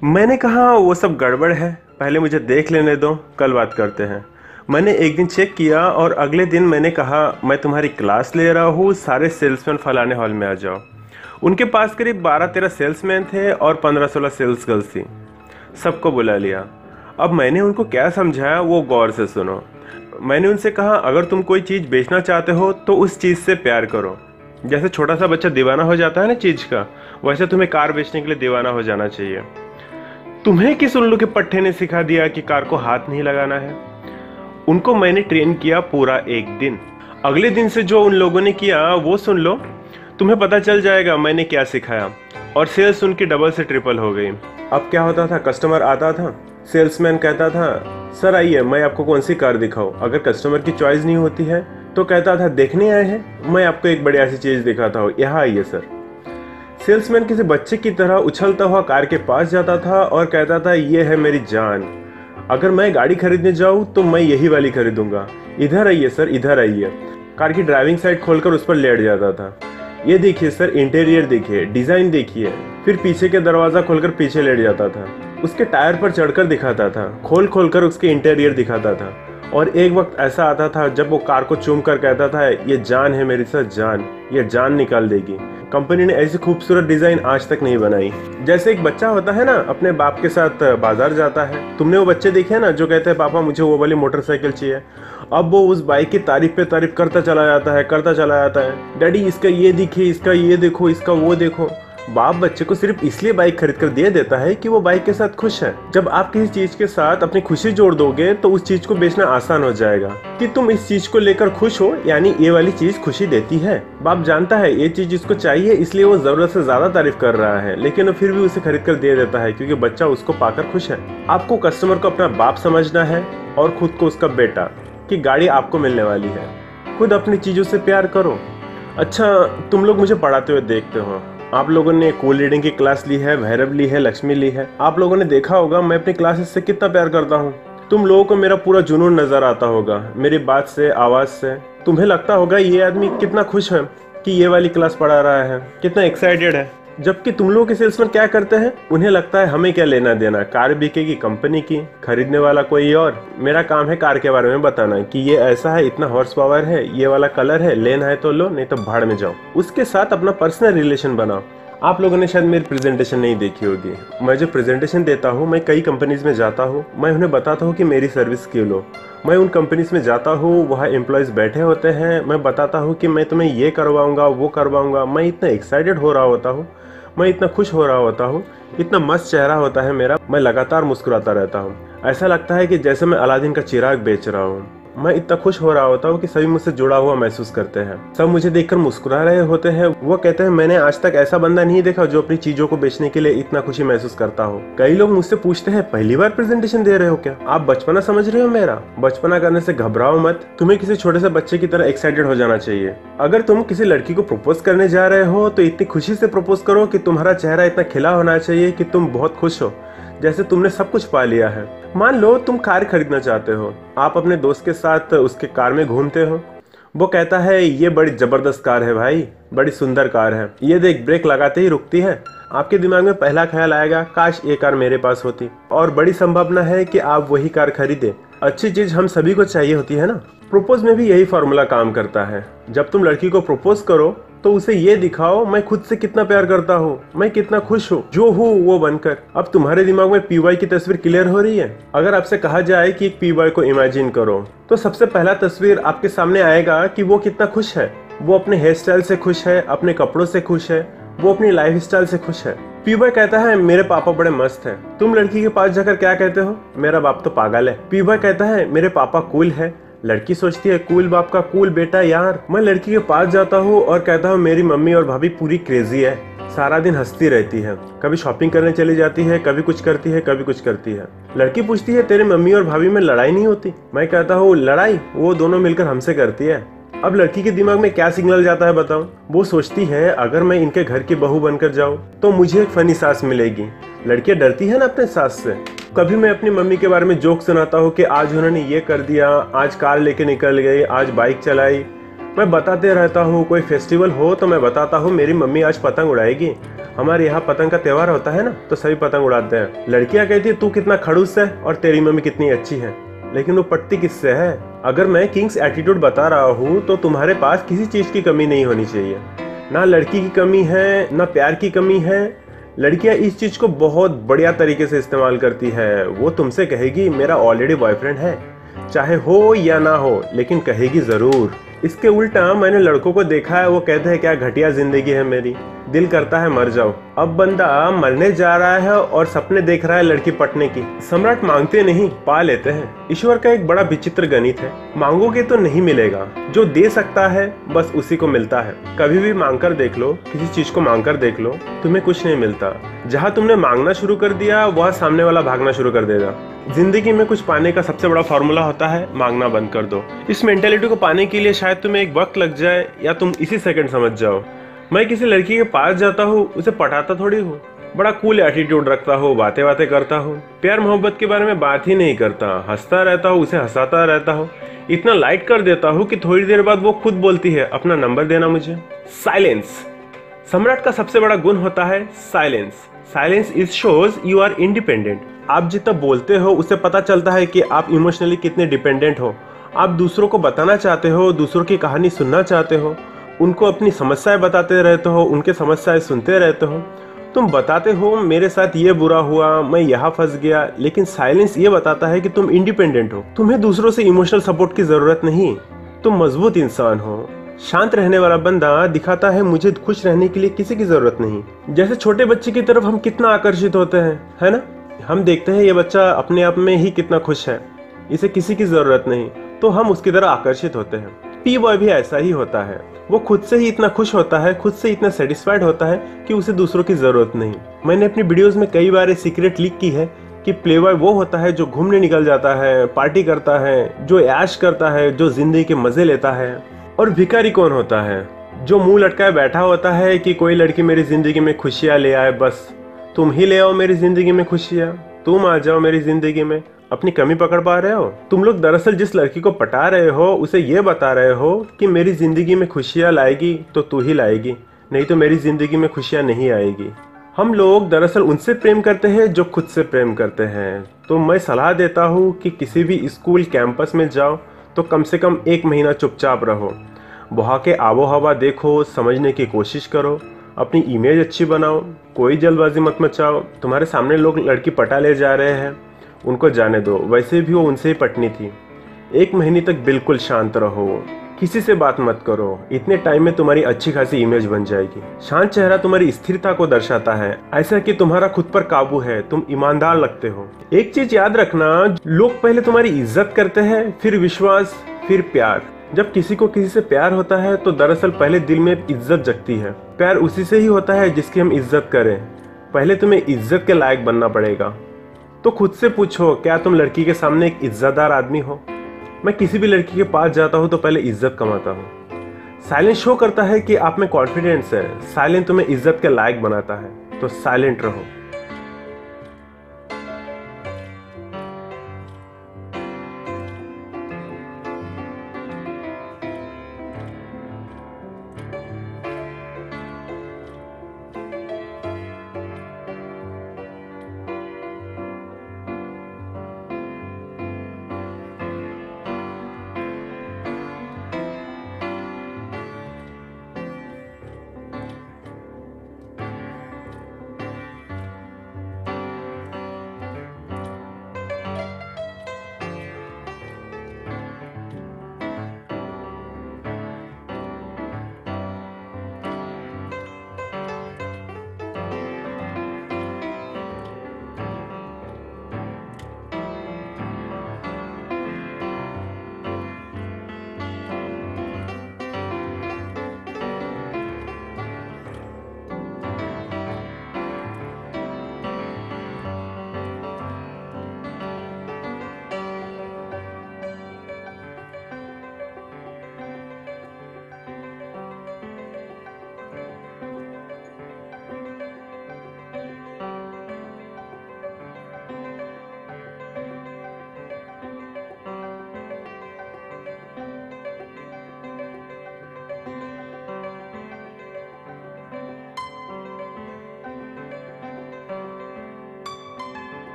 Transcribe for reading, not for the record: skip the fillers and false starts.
मैंने कहा वो सब गड़बड़ है, पहले मुझे देख लेने दो, कल बात करते हैं। मैंने एक दिन चेक किया और अगले दिन मैंने कहा मैं तुम्हारी क्लास ले रहा हूँ, सारे सेल्समैन फलाने हॉल में आ जाओ। उनके पास करीब 12-13 सेल्समैन थे और 15-16 सेल्स गर्ल्स थी। सबको बुला लिया। अब मैंने उनको क्या समझाया वो गौर से सुनो। मैंने उनसे कहा अगर तुम कोई चीज़ बेचना चाहते हो तो उस चीज़ से प्यार करो। जैसे छोटा सा बच्चा दीवाना हो जाता है ना चीज़ का, वैसे तुम्हें कार बेचने के लिए दीवाना हो जाना चाहिए। तुम्हें किस उल्लू के पट्टे ने सिखा दिया कि कार को हाथ नहीं लगाना है? उनको मैंने ट्रेन किया पूरा एक दिन। अगले दिन से जो उन लोगों ने किया वो सुन लो, तुम्हें पता चल जाएगा मैंने क्या सिखाया। और सेल्स उनकी डबल से ट्रिपल हो गई। अब क्या होता था, कस्टमर आता था, सेल्समैन कहता था सर आइए मैं आपको कौन सी कार दिखाऊं। अगर कस्टमर की चॉइस नहीं होती है तो कहता था देखने आए हैं, मैं आपको एक बढ़िया सी चीज़ दिखाता हूँ, यहाँ आइए सर। सेल्समैन किसी बच्चे की तरह उछलता हुआ कार के पास जाता था और कहता था ये है मेरी जान, अगर मैं गाड़ी खरीदने जाऊं तो मैं यही वाली खरीदूंगा, इधर आइए सर इधर आइए। कार की ड्राइविंग साइड खोलकर उस पर लेट जाता था। ये देखिए सर इंटीरियर देखिए, डिजाइन देखिए। फिर पीछे के दरवाजा खोलकर पीछे लेट जाता था। उसके टायर पर चढ़कर दिखाता था, खोल खोल कर उसके इंटीरियर दिखाता था। और एक वक्त ऐसा आता था जब वो कार को चूम कर कहता था ये जान है मेरी सर जान, ये जान निकाल देगी। कंपनी ने ऐसी खूबसूरत डिजाइन आज तक नहीं बनाई। जैसे एक बच्चा होता है ना, अपने बाप के साथ बाजार जाता है। तुमने वो बच्चे देखे हैं ना जो कहते हैं पापा मुझे वो वाली मोटरसाइकिल चाहिए। अब वो उस बाइक की तारीफ पे तारीफ करता चला जाता है, करता चला जाता है। डैडी इसका ये दिखे, इसका ये देखो, इसका वो देखो। बाप बच्चे को सिर्फ इसलिए बाइक खरीद कर दे देता है कि वो बाइक के साथ खुश है। जब आप किसी चीज के साथ अपनी खुशी जोड़ दोगे तो उस चीज को बेचना आसान हो जाएगा कि तुम इस चीज को लेकर खुश हो, यानी ये वाली चीज खुशी देती है। बाप जानता है ये चीज इसको चाहिए, इसलिए वो जरूरत से ज्यादा तारीफ कर रहा है, लेकिन वो फिर भी उसे खरीद कर दे देता है क्योंकि बच्चा उसको पाकर खुश है। आपको कस्टमर को अपना बाप समझना है और खुद को उसका बेटा, कि गाड़ी आपको मिलने वाली है। खुद अपनी चीजों से प्यार करो। अच्छा, तुम लोग मुझे पढ़ाते हुए देखते हो, आप लोगों ने कोल रीडिंग की क्लास ली है, भैरव ली है, लक्ष्मी ली है। आप लोगों ने देखा होगा मैं अपनी क्लासेस से कितना प्यार करता हूँ। तुम लोगों को मेरा पूरा जुनून नजर आता होगा, मेरी बात से, आवाज से। तुम्हें लगता होगा ये आदमी कितना खुश है कि ये वाली क्लास पढ़ा रहा है, कितना एक्साइटेड है। जबकि तुम लोगों के सेल्समैन क्या करते हैं, उन्हें लगता है हमें क्या लेना देना, कार बिकेगी कंपनी की, खरीदने वाला कोई और। मेरा काम है कार के बारे में बताना कि ये ऐसा है, इतना हॉर्स पावर है, ये वाला कलर है, लेना है तो लो, नहीं तो भाड़ में जाओ। उसके साथ अपना पर्सनल रिलेशन बनाओ। आप लोगों ने शायद मेरी प्रेजेंटेशन नहीं देखी होगी। मैं जो प्रेजेंटेशन देता हूँ, मैं कई कंपनीज में जाता हूँ, मैं उन्हें बताता हूँ कि मेरी सर्विस क्यों लो। मैं उन कंपनीज में जाता हूँ, वहाँ एम्प्लॉयज़ बैठे होते हैं, मैं बताता हूँ कि मैं तुम्हें ये करवाऊँगा, वो करवाऊँगा। मैं इतना एक्साइटेड हो रहा होता हूँ, मैं इतना खुश हो रहा होता हूँ, इतना मस्त चेहरा होता है मेरा, मैं लगातार मुस्कुराता रहता हूँ। ऐसा लगता है कि जैसे मैं अलादीन का चिराग बेच रहा हूँ। मैं इतना खुश हो रहा होता हूँ कि सभी मुझसे जुड़ा हुआ महसूस करते हैं। सब मुझे देखकर मुस्कुरा रहे होते हैं। वो कहते हैं मैंने आज तक ऐसा बंदा नहीं देखा जो अपनी चीजों को बेचने के लिए इतना खुशी महसूस करता हो। कई लोग मुझसे पूछते हैं पहली बार प्रेजेंटेशन दे रहे हो क्या? आप बचपना समझ रहे हो मेरा? बचपना करने से घबराओ मत, तुम्हें किसी छोटे से बच्चे की तरह एक्साइटेड हो जाना चाहिए। अगर तुम किसी लड़की को प्रपोज करने जा रहे हो तो इतनी खुशी से प्रपोज करो कि तुम्हारा चेहरा इतना खिला होना चाहिए कि तुम बहुत खुश हो, जैसे तुमने सब कुछ पा लिया है। मान लो तुम कार खरीदना चाहते हो, आप अपने दोस्त के साथ उसके कार में घूमते हो। वो कहता है ये बड़ी जबरदस्त कार है भाई, बड़ी सुंदर कार है, ये देख ब्रेक लगाते ही रुकती है। आपके दिमाग में पहला ख्याल आएगा काश ये कार मेरे पास होती, और बड़ी संभावना है कि आप वही कार खरीदे। अच्छी चीज हम सभी को चाहिए होती है ना। प्रपोज में भी यही फॉर्मूला काम करता है। जब तुम लड़की को प्रपोज करो तो उसे ये दिखाओ मैं खुद से कितना प्यार करता हूँ, मैं कितना खुश हूँ, जो हूँ वो बनकर। अब तुम्हारे दिमाग में पीवाई की तस्वीर क्लियर हो रही है। अगर आपसे कहा जाए कि एक पीवाई को इमेजिन करो तो सबसे पहला तस्वीर आपके सामने आएगा कि वो कितना खुश है। वो अपने हेयर स्टाइल से खुश है, अपने कपड़ों से खुश है, वो अपनी लाइफ स्टाइल से खुश है। पीवाई कहता है मेरे पापा बड़े मस्त है। तुम लड़की के पास जाकर क्या कहते हो? मेरा बाप तो पागल है। पीवाई कहता है मेरे पापा कूल है। लड़की सोचती है कूल बाप का कूल बेटा यार। मैं लड़की के पास जाता हूँ और कहता हूँ मेरी मम्मी और भाभी पूरी क्रेजी है, सारा दिन हंसती रहती है, कभी शॉपिंग करने चली जाती है, कभी कुछ करती है, कभी कुछ करती है। लड़की पूछती है तेरे मम्मी और भाभी में लड़ाई नहीं होती? मैं कहता हूँ लड़ाई वो दोनों मिलकर हमसे करती है। अब लड़की के दिमाग में क्या सिग्नल जाता है बताओ? वो सोचती है अगर मैं इनके घर की बहू बनकर जाऊं तो मुझे एक फनी सास मिलेगी। लड़कियां डरती है ना अपने सास से। कभी मैं अपनी मम्मी के बारे में जोक सुनाता हूँ कि आज उन्होंने ये कर दिया, आज कार लेके निकल गई, आज बाइक चलाई। मैं बताते रहता हूँ। कोई फेस्टिवल हो तो मैं बताता हूँ मेरी मम्मी आज पतंग उड़ाएगी, हमारे यहाँ पतंग का त्योहार होता है ना, तो सभी पतंग उड़ाते हैं। लड़कियां कहती है तू कितना खड़ूस है और तेरी मम्मी कितनी अच्छी है, लेकिन वो पटती किससे है? अगर मैं किंग्स एटीट्यूड बता रहा हूँ तो तुम्हारे पास किसी चीज की कमी नहीं होनी चाहिए। ना लड़की की कमी है, ना प्यार की कमी है। लड़कियां इस चीज को बहुत बढ़िया तरीके से इस्तेमाल करती है। वो तुमसे कहेगी मेरा ऑलरेडी बॉयफ्रेंड है, चाहे हो या ना हो, लेकिन कहेगी जरूर। इसके उल्टा मैंने लड़कों को देखा है, वो कहते हैं क्या घटिया जिंदगी है मेरी, दिल करता है मर जाओ। अब बंदा मरने जा रहा है और सपने देख रहा है लड़की पटने की। सम्राट मांगते नहीं, पा लेते हैं। ईश्वर का एक बड़ा विचित्र गणित है, मांगोगे तो नहीं मिलेगा, जो दे सकता है बस उसी को मिलता है। कभी भी मांग कर देख लो, किसी चीज को मांग कर देख लो, तुम्हें कुछ नहीं मिलता। जहाँ तुमने मांगना शुरू कर दिया वहाँ सामने वाला भागना शुरू कर देगा। जिंदगी में कुछ पाने का सबसे बड़ा फॉर्मूला होता है मांगना बंद कर दो। इस मेंटेलिटी को पाने के लिए शायद तुम्हें एक वक्त लग जाए या तुम इसी सेकंड समझ जाओ। मैं किसी लड़की के पास जाता हूँ, उसे पटाता थोड़ी हूँ, बड़ा कूल एटीट्यूड रखता हूँ, बातें बातें करता हूँ, प्यार मोहब्बत के बारे में बात ही नहीं करता, हंसता रहता हूँ, उसे हंसाता रहता हूँ, इतना लाइट कर देता हूँ कि थोड़ी देर बाद वो खुद बोलती है अपना नंबर देना मुझे। साइलेंस। सम्राट का सबसे बड़ा गुण होता है silence. Silence is shows you are independent. आप जितना बोलते हो उससे पता चलता है कि आप इमोशनली कितने डिपेंडेंट हो। आप दूसरों को बताना चाहते हो, दूसरों की कहानी सुनना चाहते हो, उनको अपनी समस्याएं बताते रहते हो, उनके समस्याएं सुनते रहते हो। तुम बताते हो मेरे साथ ये बुरा हुआ, मैं यहाँ फंस गया, लेकिन साइलेंस ये बताता है कि तुम इंडिपेंडेंट हो, तुम्हें दूसरों से इमोशनल सपोर्ट की जरूरत नहीं, तुम मजबूत इंसान हो। शांत रहने वाला बंदा दिखाता है मुझे खुश रहने के लिए किसी की जरूरत नहीं। जैसे छोटे बच्चे की तरफ हम कितना आकर्षित होते हैं, है ना? हम देखते हैं ये बच्चा अपने आप में ही कितना खुश है, इसे किसी की जरूरत नहीं, तो हम उसकी तरफ आकर्षित होते हैं। पी बॉय भी ऐसा ही होता है, वो खुद से ही इतना खुश होता है, खुद से इतना सेटिस्फाइड होता है कि उसे दूसरों की जरूरत नहीं। मैंने अपनी वीडियोस में कई बार सीक्रेट लीक की है कि प्लेबॉय वो होता है जो घूमने निकल जाता है, पार्टी करता है, जो ऐश करता है, जो जिंदगी के मजे लेता है। और भिखारी कौन होता है? जो मुंह लटकाए बैठा होता है कि कोई लड़की मेरी जिंदगी में खुशियां ले आए, बस तुम ही ले आओ मेरी जिंदगी में खुशियां, तुम आ जाओ मेरी जिंदगी में। अपनी कमी पकड़ पा रहे हो? तुम लोग दरअसल जिस लड़की को पटा रहे हो उसे ये बता रहे हो कि मेरी जिंदगी में खुशियां लाएगी तो तू ही लाएगी, नहीं तो मेरी जिंदगी में खुशियां नहीं आएगी। हम लोग दरअसल उनसे प्रेम करते हैं जो खुद से प्रेम करते हैं। तो मैं सलाह देता हूँ कि किसी भी स्कूल कैंपस में जाओ तो कम से कम 1 महीना चुपचाप रहो, वहाँ के आबो हवा देखो, समझने की कोशिश करो, अपनी इमेज अच्छी बनाओ, कोई जल्दबाजी मत मचाओ। तुम्हारे सामने लोग लड़की पटा ले जा रहे हैं, उनको जाने दो, वैसे भी वो उनसे ही पटनी थी। 1 महीने तक बिल्कुल शांत रहो, किसी से बात मत करो, इतने टाइम में तुम्हारी अच्छी खासी इमेज बन जाएगी। शांत चेहरा तुम्हारी स्थिरता को दर्शाता है, ऐसा कि तुम्हारा खुद पर काबू है, तुम ईमानदार लगते हो। एक चीज याद रखना, लोग पहले तुम्हारी इज्जत करते हैं, फिर विश्वास, फिर प्यार। जब किसी को किसी से प्यार होता है तो दरअसल पहले दिल में इज्जत जगती है। प्यार उसी से ही होता है जिसकी हम इज्जत करें। पहले तुम्हें इज्जत के लायक बनना पड़ेगा। तो खुद से पूछो, क्या तुम लड़की के सामने एक इज्जतदार आदमी हो? मैं किसी भी लड़की के पास जाता हूँ तो पहले इज्जत कमाता हूँ। साइलेंस शो करता है कि आप में कॉन्फिडेंस है, साइलेंट तुम्हें इज्जत के लायक बनाता है, तो साइलेंट रहो।